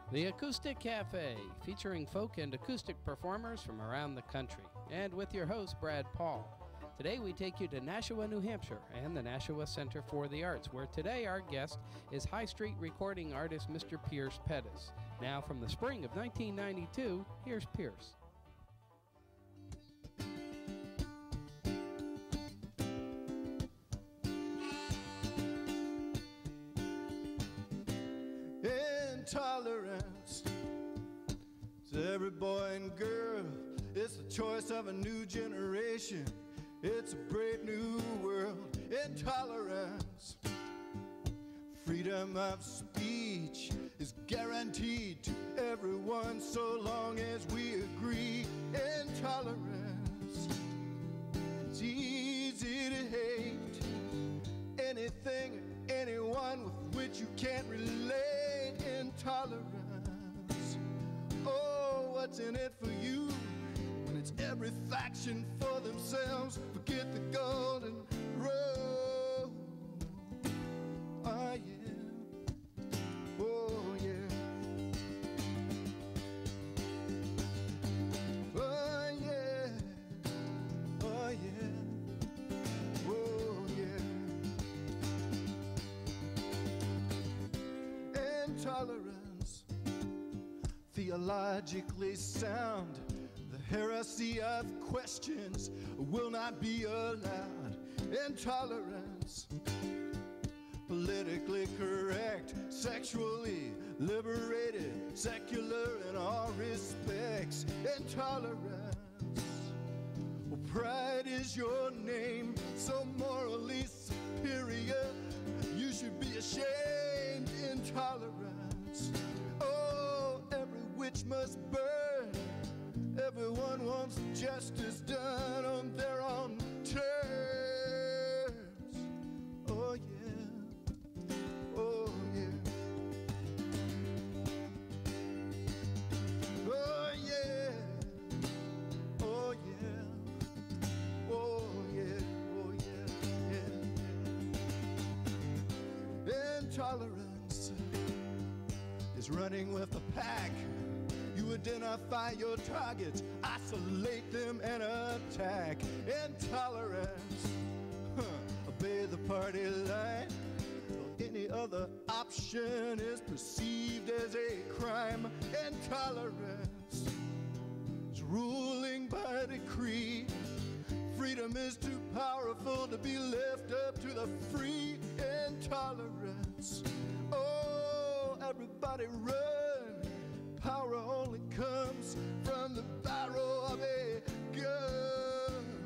The Acoustic Cafe, featuring folk and acoustic performers from around the country, and with your host, Brad Paul. Today we take you to Nashua, New Hampshire, and the Nashua Center for the Arts, where today our guest is High Street recording artist Mr. Pierce Pettis. Now, from the spring of 1992, here's Pierce. Intolerance to every boy and girl. It's the choice of a new generation. It's a brave new world. Intolerance. Freedom of speech is guaranteed to everyone so long as we agree. Intolerance. It's easy to hate anything or anyone with which you can't relate. Intolerance. Oh, what's in it for you when it's every faction for themselves? Forget the golden road. Oh yeah, oh yeah, oh yeah, oh yeah, oh yeah. Intolerance, theologically sound. The heresy of questions will not be allowed. Intolerance, politically correct, sexually liberated, secular in all respects. Intolerance, well, pride is your name, so morally superior, you should be ashamed. Intolerance, oh, every witch must burn. Everyone wants justice done on their own terms. Oh yeah, oh yeah, oh yeah, oh yeah, oh yeah, oh yeah, yeah. Intolerance is running with the pack. You identify your targets, isolate them, and attack. Intolerance, obey the party line. Any other option is perceived as a crime. Intolerance is ruling by decree. Freedom is too powerful to be left up to the free. Intolerance, oh, everybody run. Power only comes from the barrel of a gun.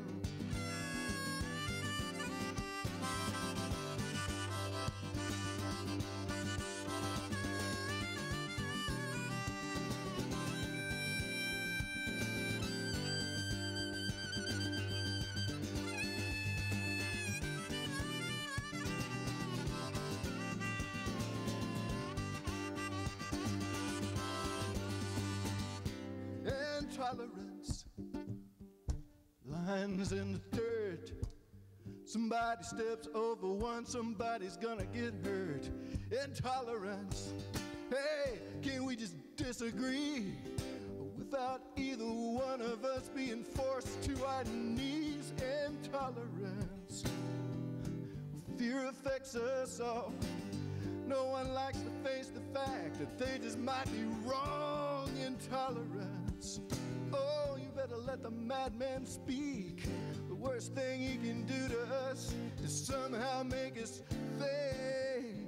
Intolerance, lines in the dirt. Somebody steps over one, somebody's gonna get hurt. Intolerance, hey, can we just disagree without either one of us being forced to our knees? Intolerance, fear affects us all. No one likes to face the fact that they just might be wrong. Intolerance, oh, you better let the madman speak. The worst thing he can do to us is somehow make us think.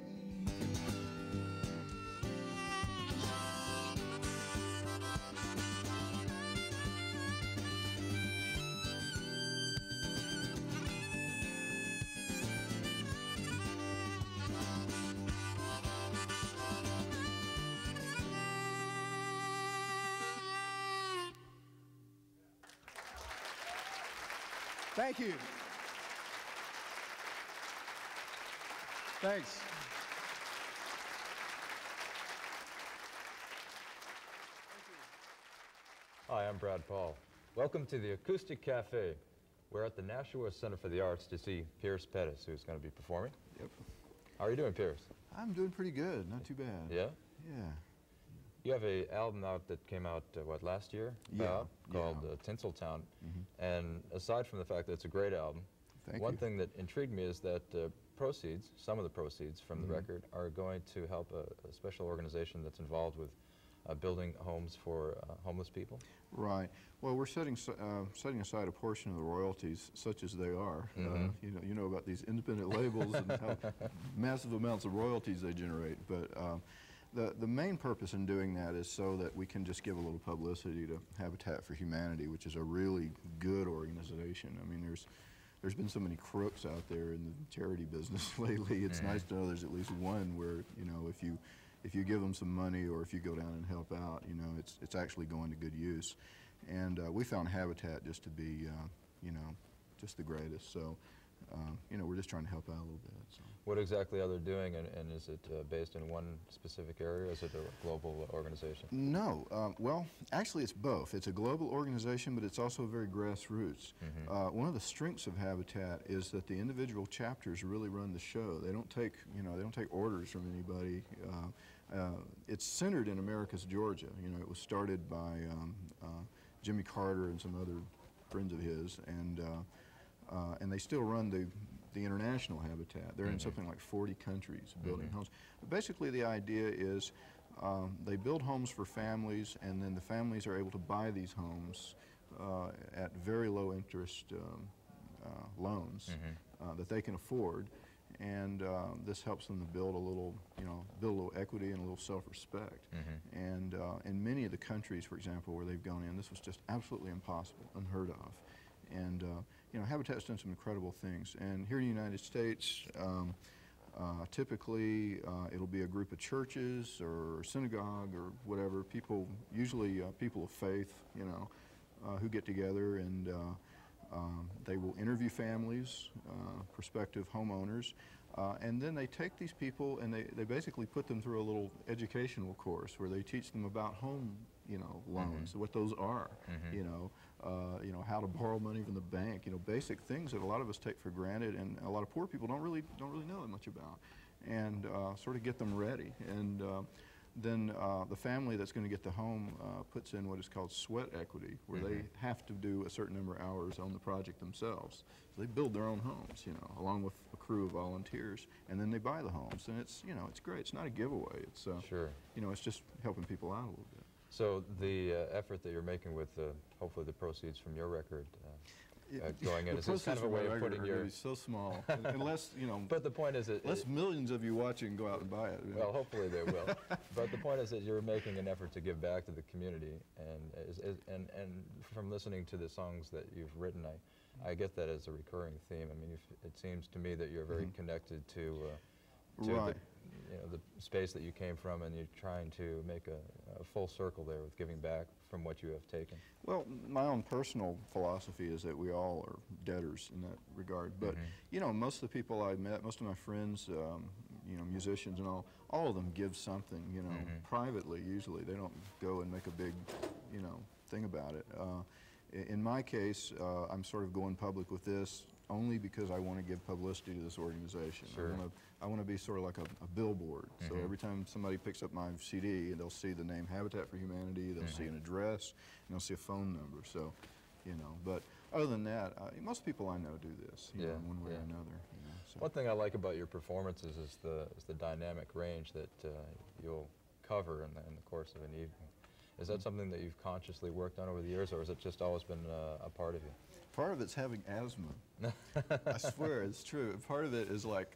Thank you. Thanks. Hi, I'm Brad Paul. Welcome to the Acoustic Cafe. We're at the Nashua Center for the Arts to see Pierce Pettis, who's going to be performing. Yep. How are you doing, Pierce? I'm doing pretty good, not too bad. Yeah? Yeah. You have a album out that came out, what, last year? Yeah. Called Tinseltown. And aside from the fact that it's a great album, Thank one you. thing that intrigued me is that proceeds, some of the proceeds from the record, are going to help a special organization that's involved with building homes for homeless people. Right. Well, we're setting aside a portion of the royalties, such as they are. You know about these independent labels and how massive amounts of royalties they generate. But the main purpose in doing that is so that we can just give a little publicity to Habitat for Humanity, which is a really good organization. I mean, there's been so many crooks out there in the charity business lately. It's nice to know there's at least one where, you know, if you give them some money or if you go down and help out, you know, it's actually going to good use. And we found Habitat just to be, you know, just the greatest. So, you know, we're just trying to help out a little bit. So. What exactly are they doing, and is it based in one specific area, or is it a global organization? No. Well, actually it's both. It's a global organization, but it's also very grassroots. One of the strengths of Habitat is that the individual chapters really run the show. They don't take, you know, they don't take orders from anybody. It's centered in Americus, Georgia. You know, it was started by Jimmy Carter and some other friends of his, and they still run the international Habitat. They're in something like 40 countries building homes. But basically the idea is they build homes for families, and then the families are able to buy these homes at very low interest loans that they can afford. And this helps them to build a little, you know, build a little equity and a little self-respect. And in many of the countries, for example, where they've gone in, this was just absolutely impossible, unheard of. And you know, Habitat's done some incredible things. And here in the United States, typically it'll be a group of churches or synagogue or whatever, people, usually people of faith, you know, who get together, and they will interview families, prospective homeowners, and then they take these people and they basically put them through a little educational course where they teach them about home, you know, loans, what those are, you know, how to borrow money from the bank, you know, basic things that a lot of us take for granted and a lot of poor people don't really know that much about, and sort of get them ready. And then the family that's going to get the home puts in what is called sweat equity, where they have to do a certain number of hours on the project themselves. So they build their own homes, you know, along with a crew of volunteers, and then they buy the homes. And it's, you know, it's great. It's not a giveaway. It's, you know, it's just helping people out a little bit. So the effort that you're making with hopefully the proceeds from your record going in, is this kind of a way of putting your... so small, unless, you know... But the point is that... Unless millions of you watching go out and buy it. You know? Well, hopefully they will. But the point is that you're making an effort to give back to the community, and from listening to the songs that you've written, I get that as a recurring theme. I mean, it seems to me that you're very connected to right. the space that you came from, and you're trying to make a full circle there with giving back from what you have taken. Well, my own personal philosophy is that we all are debtors in that regard. But, you know, most of the people I met, most of my friends, you know, musicians and all of them give something, you know, privately usually. They don't go and make a big, you know, thing about it. In my case, I'm sort of going public with this only because I want to give publicity to this organization. I want to be sort of like a billboard. So every time somebody picks up my CD, they'll see the name Habitat for Humanity, they'll see an address, and they'll see a phone number. So, you know, but other than that, most people I know do this, you know, in one way or another. You know, so. One thing I like about your performances is the dynamic range that you'll cover in the course of an evening. Is that something that you've consciously worked on over the years, or has it just always been a part of you? Part of it's having asthma. I swear, it's true. Part of it is like,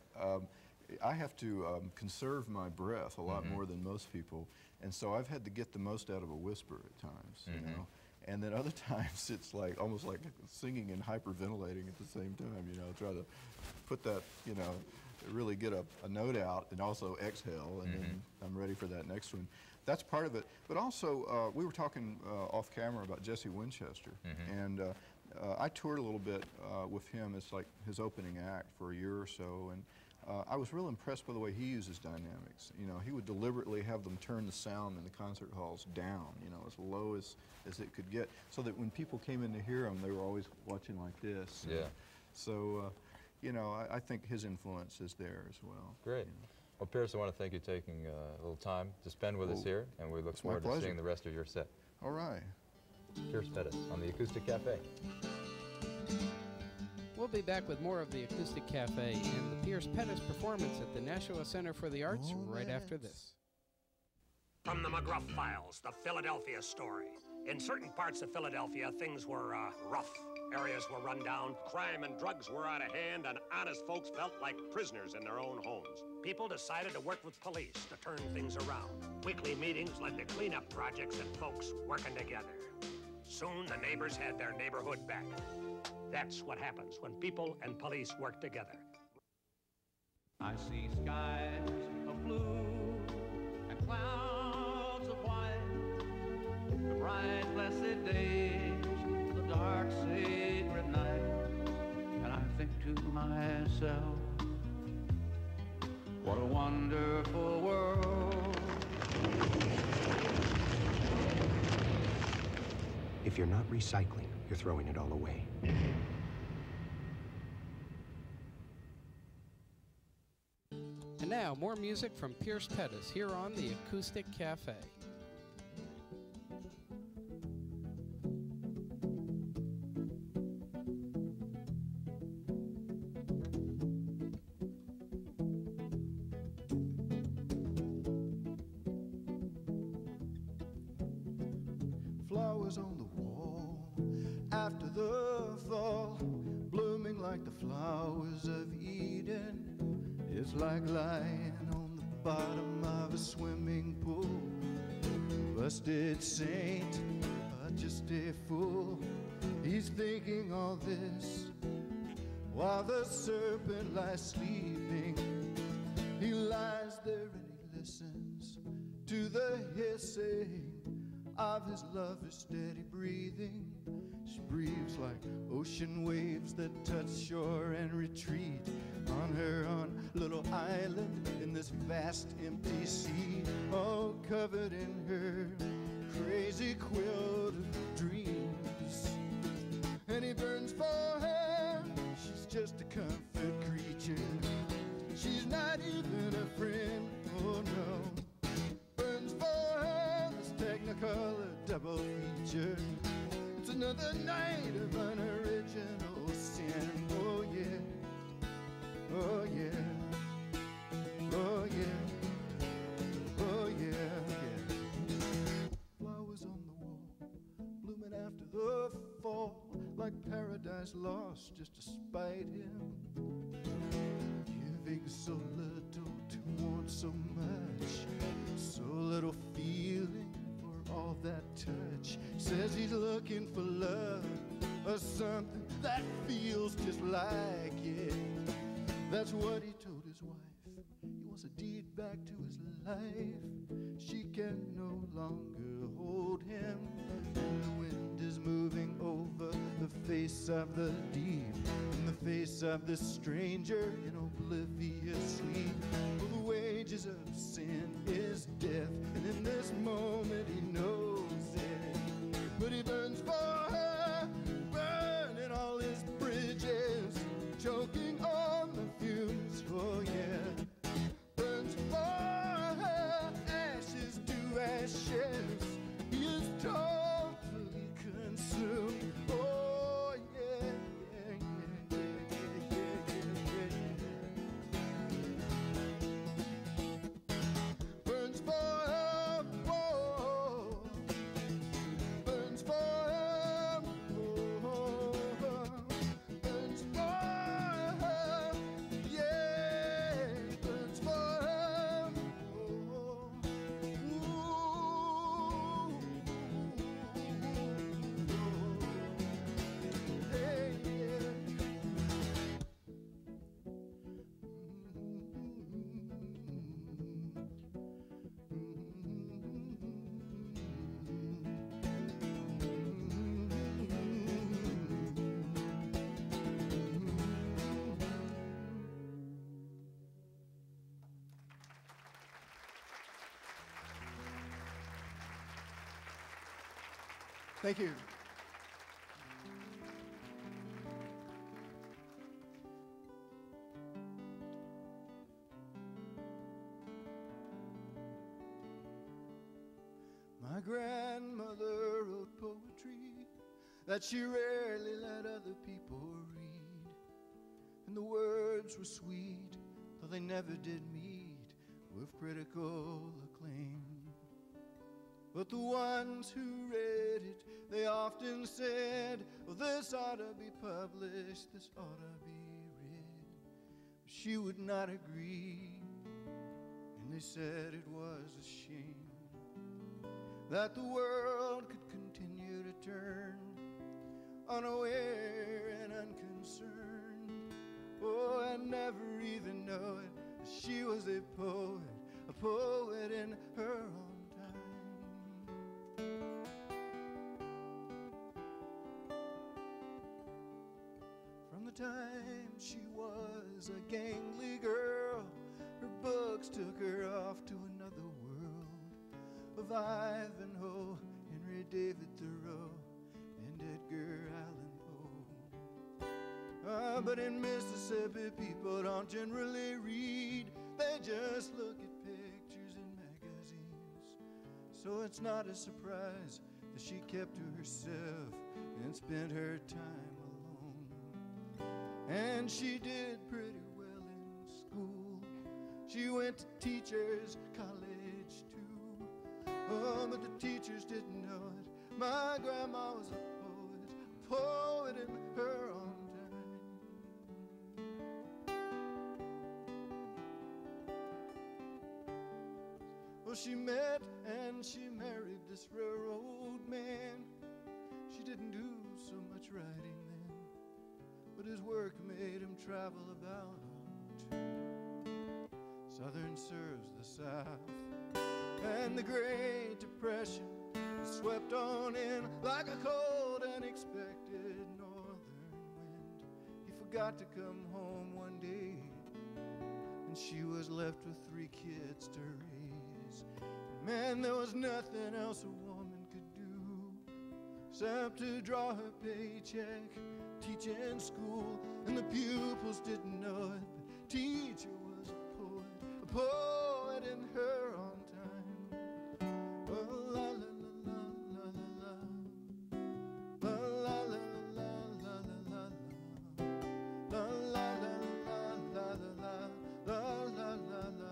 I have to conserve my breath a lot more than most people, and so I've had to get the most out of a whisper at times, you know. And then other times it's like almost like singing and hyperventilating at the same time, you know, try to put that, you know, really get a note out and also exhale, and then I'm ready for that next one. That's part of it. But also, we were talking off camera about Jesse Winchester, and I toured a little bit with him as like his opening act for a year or so, and I was real impressed by the way he uses dynamics. You know, he would deliberately have them turn the sound in the concert halls down, you know, as low as it could get, so that when people came in to hear him, they were always watching like this. Yeah. So, you know, I think his influence is there as well. Great. You know. Well, Pierce, I want to thank you for taking a little time to spend with us here, and we look forward to seeing the rest of your set. All right. Pierce Pettis on the Acoustic Cafe. We'll be back with more of the Acoustic Cafe and the Pierce Pettis performance at the Nashua Center for the Arts right after this. From the McGruff Files, the Philadelphia story. In certain parts of Philadelphia, things were rough. Areas were run down, crime and drugs were out of hand, and honest folks felt like prisoners in their own homes. People decided to work with police to turn things around. Weekly meetings led to cleanup projects and folks working together. Soon, the neighbors had their neighborhood back. That's what happens when people and police work together. I see skies of blue and clouds of white, the bright, blessed days, the dark, sacred night, and I think to myself, what a wonderful world. If you're not recycling, you're throwing it all away. And now, more music from Pierce Pettis here on the Acoustic Cafe. Flowers on the wall after the fall, blooming like the flowers of Eden. It's like lying on the bottom of a swimming pool. Busted saint, just a fool. He's thinking all this while the serpent lies sleeping. He lies there and he listens to the hissing of his lover's steady breathing. She breathes like ocean waves that touch shore and retreat on her own little island in this vast empty sea, all covered in her crazy quilt of dreams. And he burns for her, she's just a comfort creature. She's not even a friend, oh no. Burns for her, this technicolor double feature. It's another night of unoriginal sin, oh yeah, oh yeah, oh yeah, oh yeah, yeah. Flowers on the wall, blooming after the fall, like paradise lost just to spite him. Giving so little to want so much, so little feeling for all that touch. Says he's looking for love or something that feels just like it. That's what he told his wife. He wants a deed back to his life. She can no longer hold him, and the wind is moving over the face of the deep, in the face of this stranger in oblivious sleep. For the wages of sin is death, and in this moment he knows it. But he burns for her, burning all his bridges, choking on the fumes, oh yeah. Burns for her, ashes to ashes, he is totally consumed, oh yeah, yeah, yeah, yeah, yeah, yeah, yeah. Burns for her, oh, burns for her, oh, burns for her, yeah, burns for her, oh, ooh, hey, yeah. Thank you. that she rarely let other people read. And the words were sweet, though they never did meet with critical acclaim. But the ones who read it, they often said, well, this ought to be published, this ought to be read. But she would not agree, and they said it was a shame that the world could continue to turn, unaware and unconcerned. Oh, I never even know it. She was a poet in her own time. From the time she was a gangly girl, her books took her off to another world of Ivanhoe, Henry David Thoreau, and Edgar Allan Poe. But in Mississippi, people don't generally read. They just look at pictures in magazines. So it's not a surprise that she kept to herself and spent her time alone. And she did pretty well in school. She went to teachers' college too. Oh, but the teachers didn't know it. My grandma was a poet in her own time. Well, she met and she married this railroad man. She didn't do so much writing then, but his work made him travel about. Southern serves the South, and the Great Depression swept on in like a cold, unexpected northern wind. He forgot to come home one day, and she was left with 3 kids to raise. Man, there was nothing else a woman could do except to draw her paycheck, teach in school, and the pupils didn't know it, but teacher was a poet in her own time. Oh, la, la, la, la, la, la, la, la, la, la, la, la, la, la, la, la, la, la, la.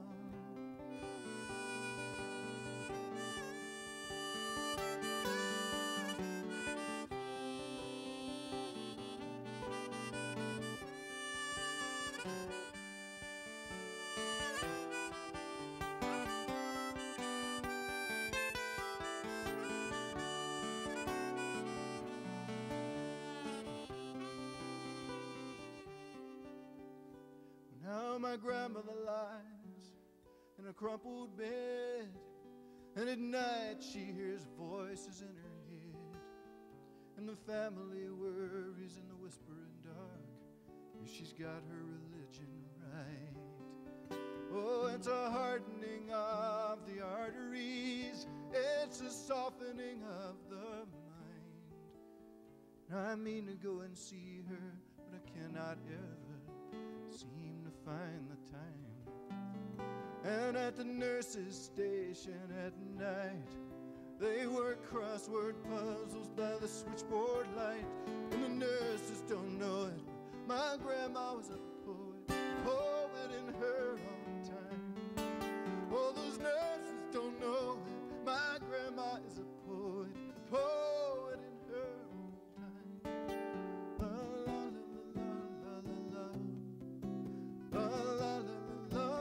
Now my grandmother lies in a crumpled bed, and at night she hears voices in her head, and the family worries in the whispering dark if she's got her religion right. Oh, it's a hardening of the arteries, it's a softening of the mind. Now I mean to go and see her, but I cannot ever seem to find the time. And at the nurse's station at night, they work crossword puzzles by the switchboard light, and the nurses don't know it. My grandma was a poet in her own time. Oh, those nurses don't know it. My grandma is a poet in her own time. La, la, la, la, la, la, la, la, la, la, la.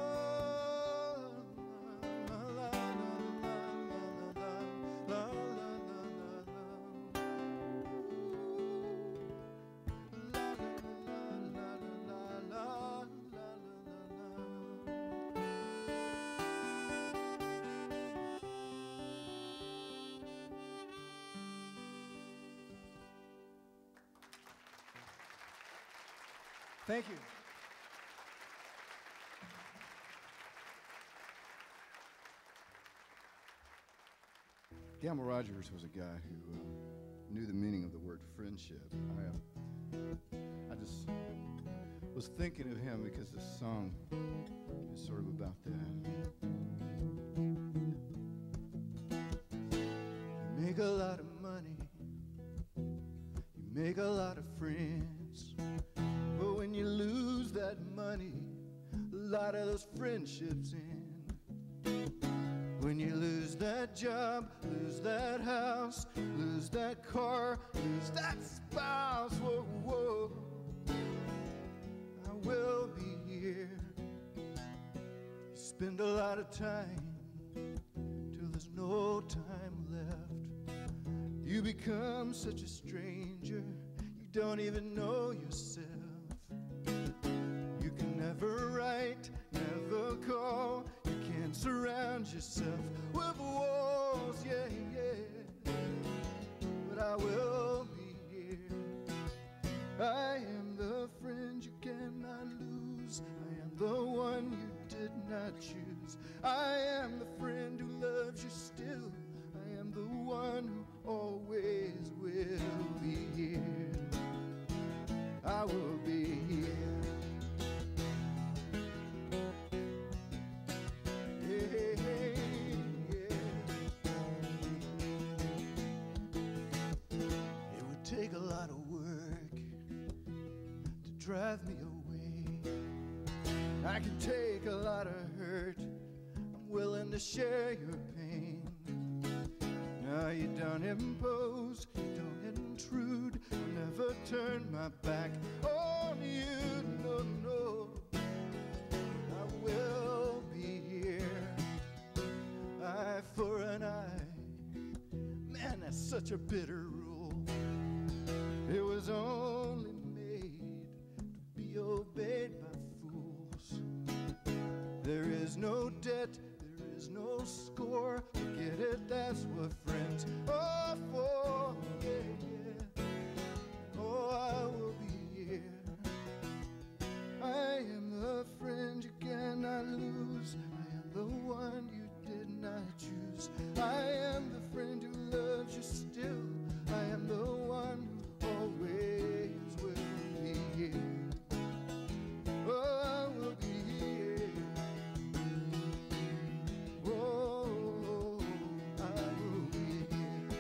Thank you. Gamble Rogers was a guy who knew the meaning of the word friendship. I just was thinking of him because this song is sort of about that. You make a lot of money, make a lot of friends, but when you lose that money, a lot of those friendships end. When you lose that job, lose that house, lose that car, lose that spouse, whoa, whoa, I will be here. You spend a lot of time till there's no time left. You become such a stranger, you don't even know yourself. You can never write, never call, you can't surround yourself with walls, yeah, yeah. But I will be here. I am the friend you cannot lose. I am the one you did not choose. I am the friend who loves you still. I am the one who always will be here. I will be here. Take a lot of work to drive me away. I can take a lot of hurt. I'm willing to share your pain. Now you don't impose, you don't intrude. I'll never turn my back on you, no, no. I will be here, eye for an eye. Man, that's such a bitter rule. It was only made to be obeyed by fools. There is no debt, there is no score. Forget it, that's what friends are for. Yeah, yeah. Oh, I will be here. I am the friend you cannot lose. I am the one you did not choose. I am the friend who loves you still. I am the one who always will be here. Oh, I will be here. Oh, I will be here.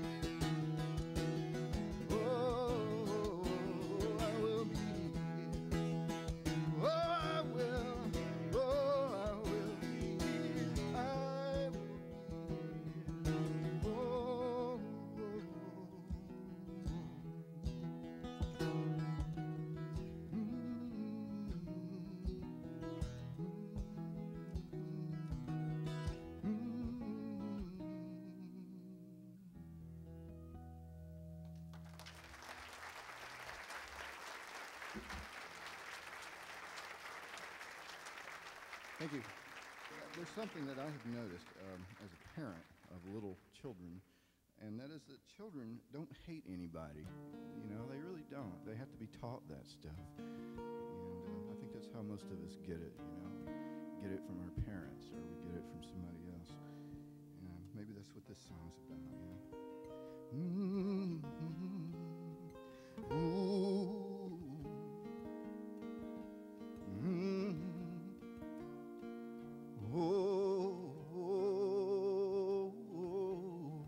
Oh, I will be here. Oh, I will. Oh, I will be here. I will be here. Oh. Thank you. There's something that I have noticed as a parent of little children, and that is that children don't hate anybody. You know, they really don't. They have to be taught that stuff. And I think that's how most of us get it, you know. We get it from our parents, or we get it from somebody else. And maybe that's what this song's about, you know. Ooh. Oh, oh, oh,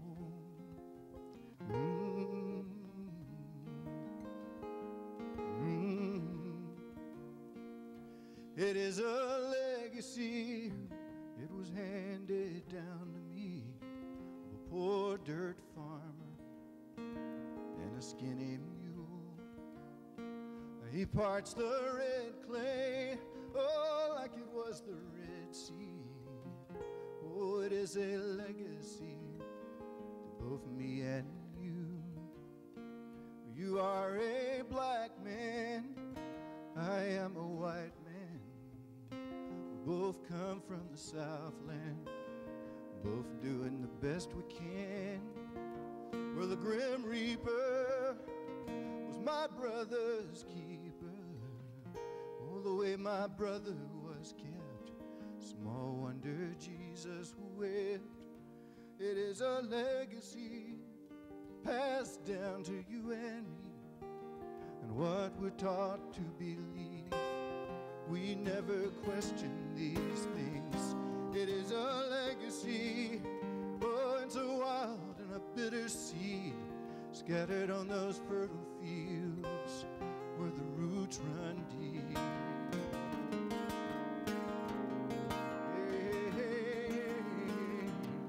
It is a legacy, it was handed down to me, of a poor dirt farmer and a skinny mule. He parts the red clay, oh, like it was the Red Sea. Oh, it is a legacy to both me and you. You are a black man, I am a white man. We both come from the Southland, both doing the best we can. Where the Grim Reaper was my brother's keeper. Oh, the way my brother was kept, small wonder Jesus wept. It is a legacy passed down to you and me, and what we're taught to believe. We never question these things. It is a legacy, oh, it's a wild and a bitter seed. It's scattered on those fertile fields where the roots run deep. Hey, hey, hey.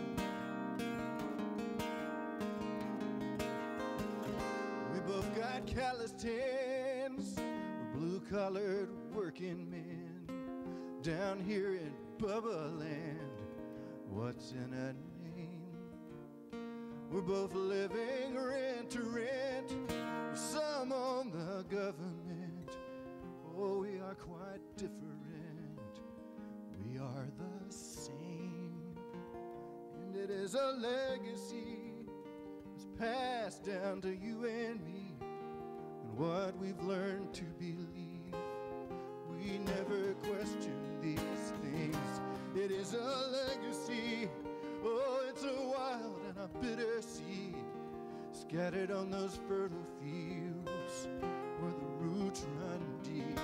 We both got calloused hands, we're blue-collared working men down here in Bubba Land. What's in a name? We're both living rent to rent, some on the government. Oh, we are quite different. We are the same. And it is a legacy that's passed down to you and me. And what we've learned to believe, we never question these things. It is a legacy, oh, it's a wild and a bitter seed, scattered on those fertile fields where the roots run deep.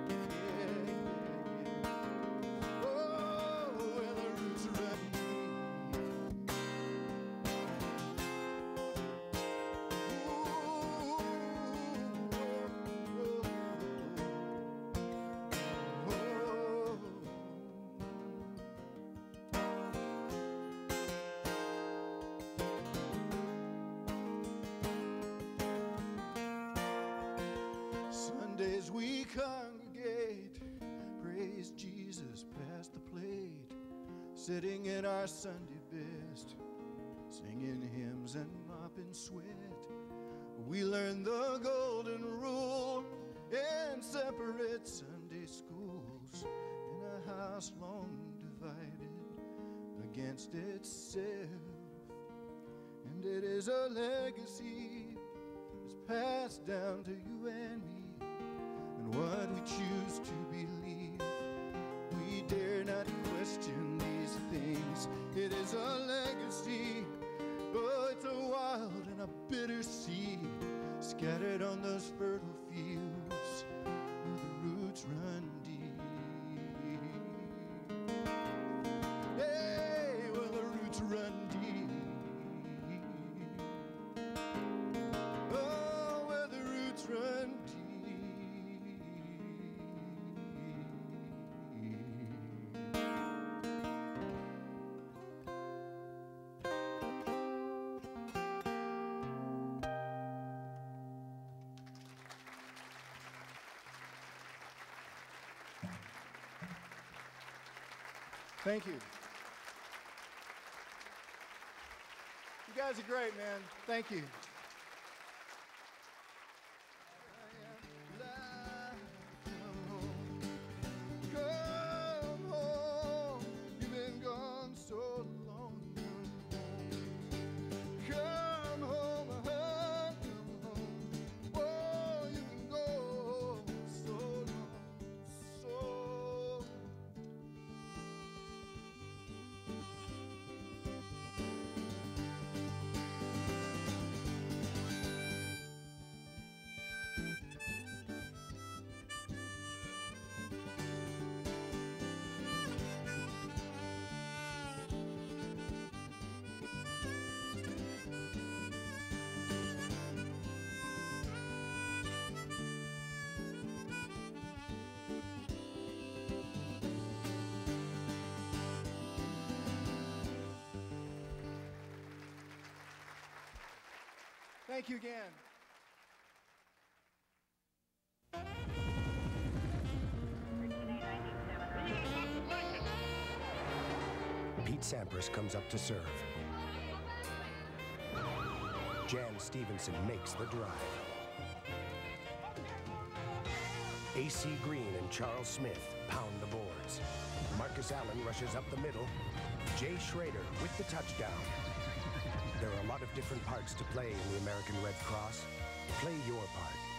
Oh, where the roots run deep. Sundays we congregate, praise Jesus past the plate, sitting in our Sunday best, singing hymns and mopping sweat. We learn the golden rule in separate Sunday schools, in a house long divided against itself. And it is a legacy that's passed down to you and me. And what we choose to believe, we dare not question these things. It is a legacy, oh, it's a wild and a bitter seed, scattered on those fertile fields where the roots run deep. Hey, where the roots run deep. Oh, where the roots run deep. Thank you. You guys are great, man. Thank you. Come home. You've been gone so long. Come home, come home. Oh, you've been gone so long, so. Thank you again. Pete Sampras comes up to serve. Jan Stevenson makes the drive. A.C. Green and Charles Smith pound the boards. Marcus Allen rushes up the middle. Jay Schrader with the touchdown. There are a lot of different parts to play in the American Red Cross. Play your part.